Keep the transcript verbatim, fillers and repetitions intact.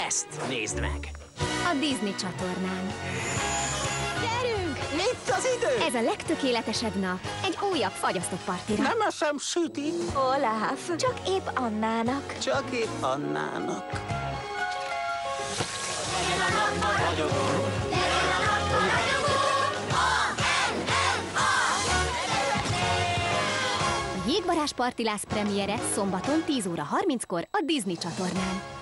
ezt nézd meg! A Disney csatornán. Gyerünk! Itt az idő! Ez a legtökéletesebb nap egy újabb fagyasztott partira. Nem eszem süti, Olaf, csak épp Annának. csak épp Annának. A Jégvarázs-Partiláz premiere szombaton tíz óra harminckor a Disney csatornán.